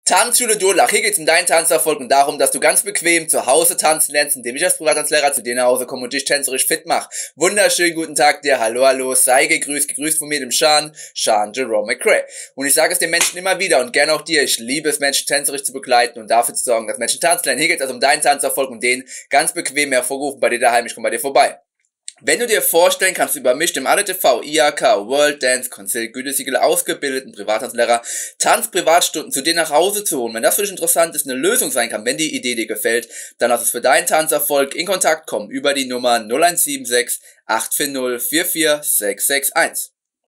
Tanzschule Durlach. Hier geht's um deinen Tanzerfolg und darum, dass du ganz bequem zu Hause tanzen lernst, indem ich als Privattanzlehrer zu dir nach Hause komme und dich tänzerisch fit mache. Wunderschönen guten Tag dir, hallo, sei gegrüßt von mir, dem Sean Jerome McRae. Und ich sage es den Menschen immer wieder und gerne auch dir, ich liebe es, Menschen tänzerisch zu begleiten und dafür zu sorgen, dass Menschen tanzen lernen. Hier geht's also um deinen Tanzerfolg und den ganz bequem hervorgerufen bei dir daheim, ich komme bei dir vorbei. Wenn du dir vorstellen kannst, über mich, dem ADTV, IHK, World Dance Council, Gütesiegel ausgebildeten Privattanzlehrer, Tanzprivatstunden zu dir nach Hause zu holen, wenn das für dich interessant ist, eine Lösung sein kann, wenn die Idee dir gefällt, dann lass uns für deinen Tanzerfolg in Kontakt kommen über die Nummer 0176 840 44661.